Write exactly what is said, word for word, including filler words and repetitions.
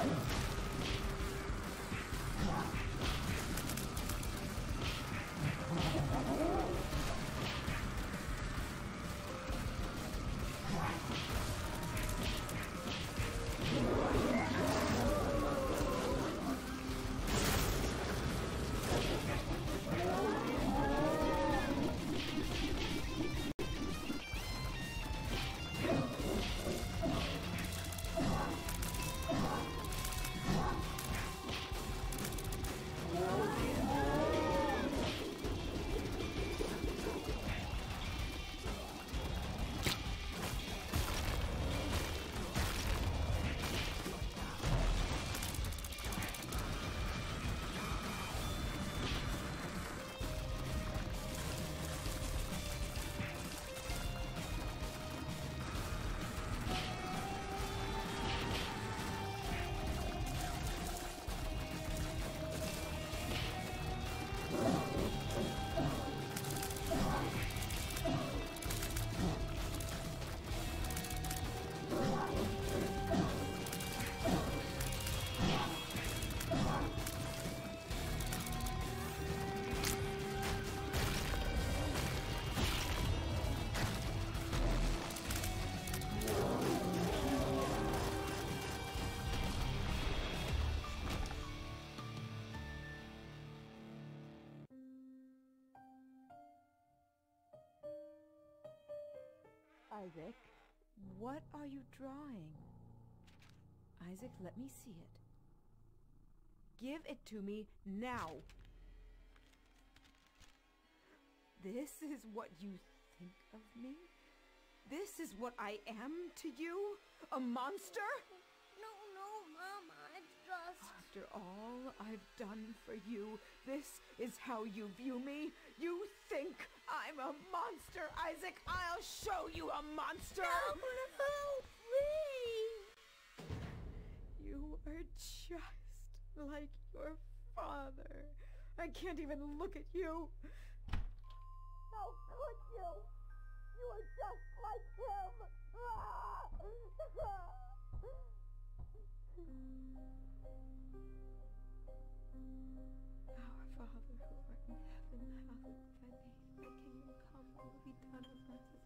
Isaac, what are you drawing? Isaac, let me see it. Give it to me now. This is what you think of me? This is what I am to you? A monster? No, no, Mama, it's just... After all I've done for you, this is how you view me? You think I'm a monster, Isaac? I'll show you a monster! No, no, please! You are just like your father. I can't even look at you. How could you? You are just like him! Our Father who art in heaven, hallowed be thy name. Thy kingdom come, will be done on earth